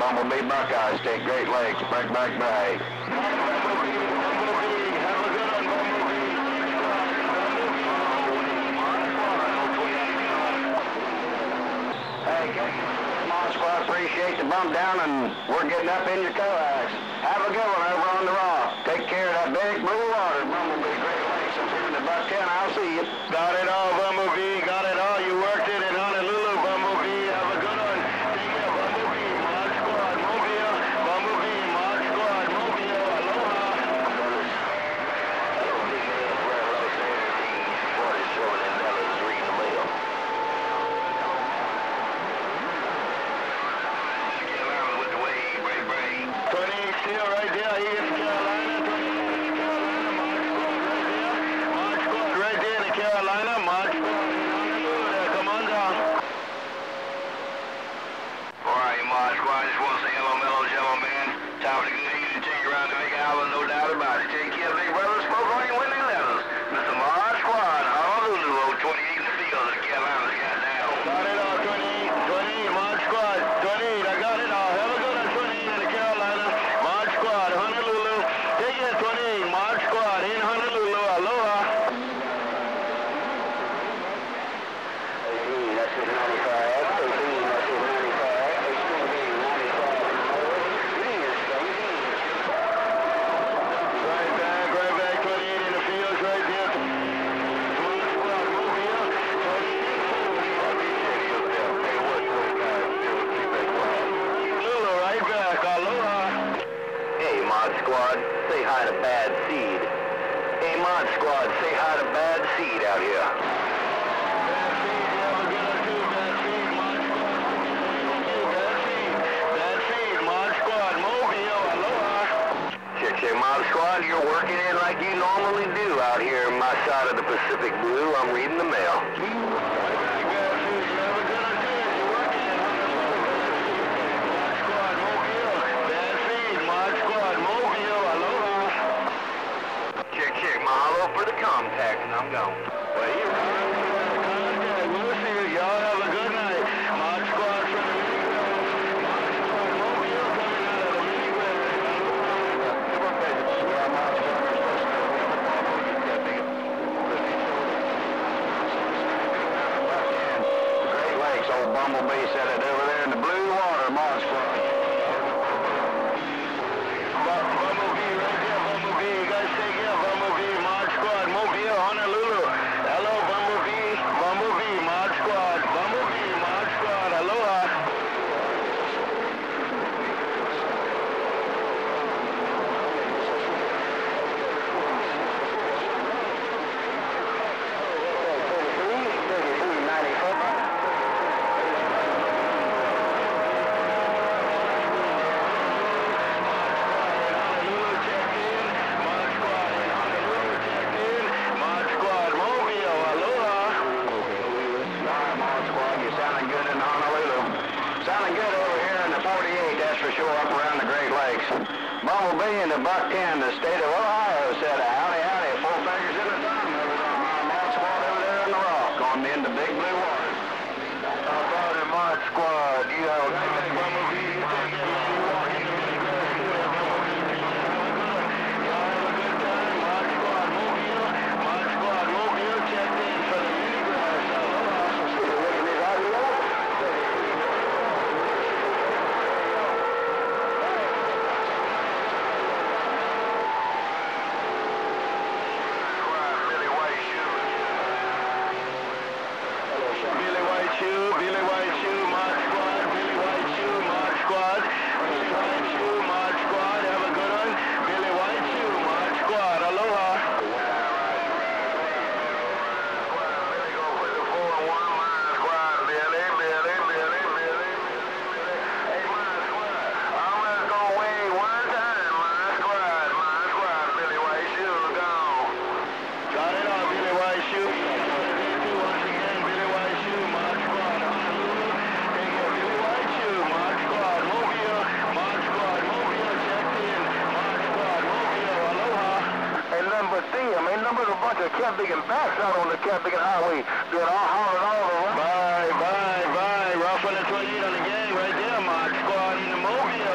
Bumblebee Buckeye, State Great Lakes, Break Back Bay. Bumblebee, have a good one, Bumblebee. Hey, Mod Squad, appreciate the bump down, and we're getting up in your coax. Have a good one over on the rock. Take care of that big blue water, Bumblebee Great Lakes up here in the Bucktown. I'll see you. Got it all, Bumblebee. Got it all. You worked it in Honolulu, Bumblebee. Have a good one. Take care, Bumblebee. Mod Squad, Mobile. Bumblebee, Mod Squad, Mobile. Aloha. Still right there, East Carolina, 28 Carolina, Mod Squad right there in Carolina, Mod Squad in Honolulu, come on down. Alright, Mod Squad, just want to say hello, mellow jello man. Time for the good evening to take you around the big island, no doubt about it. Take care, big brother, spoke on your winning letters. Mr. Mod Squad, Honolulu, 28 in the field, the Carolinas got down. Got it all, 28, Mod Squad, 28, I got it all. Have a good one, 28 in the Carolina. Mod Squad, Honolulu. Take it, 28. Mod Squad in Honolulu. Aloha. That's his 95. 18, that's his 95. 18, 95. Right back, 28 in the fields right there. Mod Squad, move here. 28. Lulu, right back. Aloha. Hey, Mod Squad, say hi to Bad Seed. Hey, Mod Squad, say hi to Bad Seed out here. Bad Seed, have a good one too, Bad Seed, Mod Squad. Bad Seed, Mod Squad, Mobile, aloha. Check, Mod Squad, you're working in like you normally do out here on my side of the Pacific Blue. I'm reading the mail. Right back, Bad Seed, you have a good one too. You're working in Honolulu. Mod Squad, Mobile. Bad Seed, Mod Squad, Mobile, aloha. Check, mahalo for the contact, and I'm gone. Well, you're right. We'll see you. Y'all have a good night. Mod Squad from the Mini Grill. Mod Squad Mobile coming out of the Mini Grill. Great Lakes, old Bumblebee said it over there in the blue water, Mod Squad. Bumblebee right there, Bumblebee. You guys take care, Bumblebee, Mod Squad, Mobile, Honolulu. Hello, Bumblebee, Bumblebee, Mod Squad, Bumblebee, Mod Squad, aloha. Bumblebee in the Bucktown, the state of Ohio, said howdy, howdy, four fingers in the thumb over there on my Mod Squad over there in the rock on the end of big blue water. How about it, Mod Squad? You have a good one, Bumblebee. You take it, man. You walk in the Mini Grill. You have Bumblebee. Y'all have a good time. Mod Squad, Mobile. Mod Squad, Mobile checked in for the Mini Grill. Billy White Shoe, Mod Squad, Billy White Shoe, Mod Squad, Billy White Shoe, Mod Squad, have a good one. Billy White Shoe, Mod Squad, aloha. Billy go for the 4-1, Mod Squad, Billy. Hey, Mod Squad, I'm just gonna wait one time, Mod Squad, Billy White Shoe gone. Got it on, Billy White Shoe. Once again, Billy White Shoe, Mod Squad, Honolulu. Take it, Billy White Shoe, Mod Squad, Mobile, Mod Squad, Mobile, checked in. Mod Squad, Mobile, aloha. Hey, nothing but them. Ain't nothing but a bunch of Caplican backs out on the Caplican Highway. Doing all hollering all over. Bye. Rough on the 28 on the gang right there, Mod Squad in the Mobile.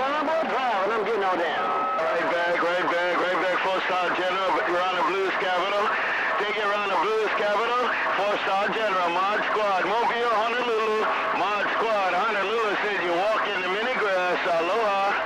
I'm both driving. I'm getting on down. Right back, 4-star General, around the Blues Capital. Take it around the Blues Capital. 4-star General, Mod Squad, Mobile, Honolulu. Mod Squad, Honolulu says you walk in the mini grass. Aloha.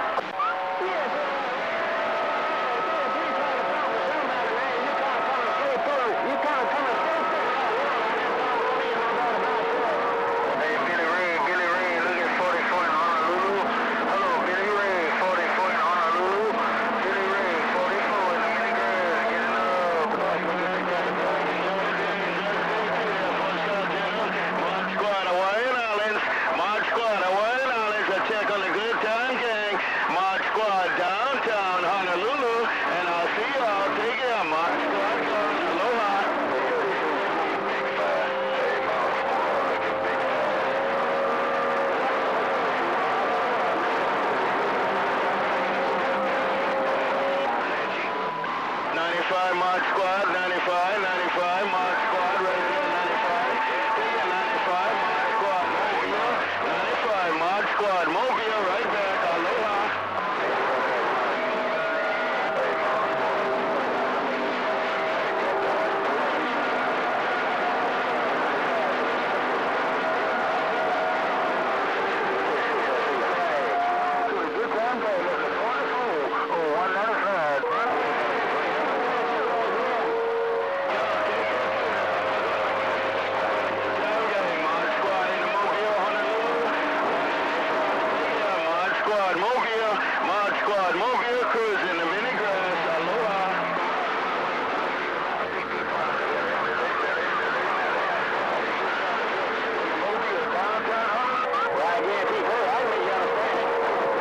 Mod Squad, 95, 95, Mod Squad, right there, 95. Yeah, 95, Mod Squad, Mobile, 95, Mod Squad, Mobile, right back, aloha. Mod Squad, Mobile, cruising the mini grass, aloha. Right here, people, I really understand it.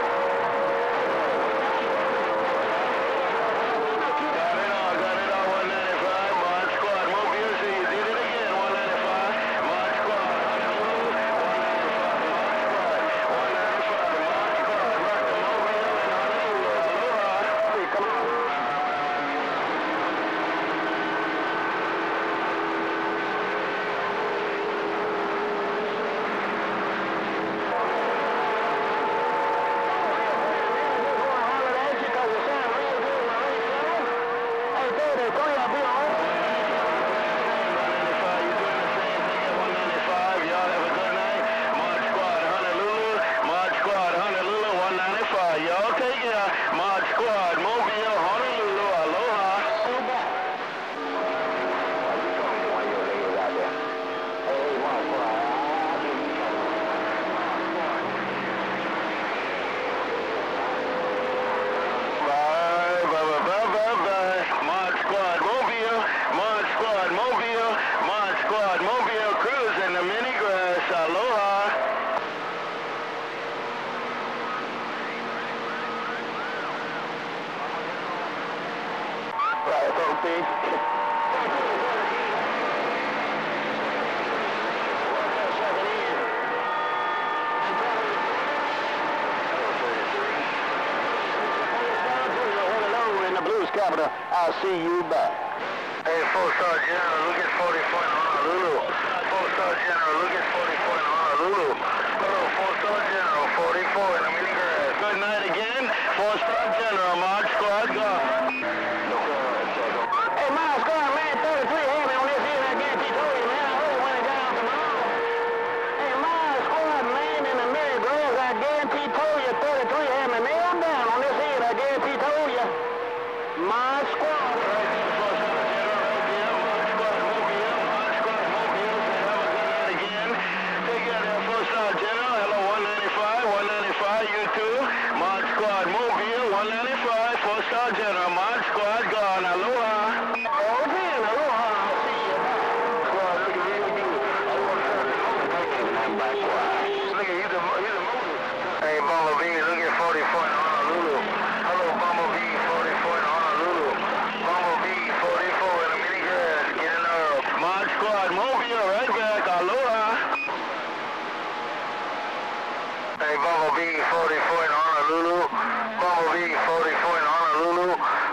Got it all, 195, Mod Squad, Mobile, see you did it again, 195, Mod Squad, Honolulu, 195, Mod Squad, 195, Mod Squad, rock the Mobile and Honolulu, aloha. Hey, come on. Y'all take care. Mod Squad, Mobile, Honolulu, aloha. Bye, bye, bye, bye, bye. Mod Squad, Mobile, Mod Squad, Mobile, Mod Squad, Mobile, cruising the mini grass, aloha. In the Blues Capital, I'll see you back. Hey, 4-star General, Lucas 44 in Honolulu. 4-star General, Lucas 44 in Honolulu. Hello, 4-star General, 44 in the mini grass. Good night again. 4-star General, Mod Squad, gone. Hey, Mod Squad, man, 33 had me on this here, I guarantee told you, man, I heard when it got out tomorrow. Hey, Mod Squad, man, in the Mary Grass, I guarantee told you, 33 had me nailed down on this here, I guarantee told you. Mod Squad. You too. Mod Squad, Mobile, 195, 4-star General, Mod Squad, gone, aloha. Okay, aloha, I'll see you back. Squad, look at really good. I want to turn the look at he's a motor. Hey, Bumblebee, look at 44 in Honolulu. Hello, Bumblebee, 44 in Honolulu. Bumblebee, 44 in the mini grass, getting up. Mod Squad, Mobile, right back, aloha. Hey, Bumblebee, 44 in Honolulu. Bumblebee, 44 in Honolulu.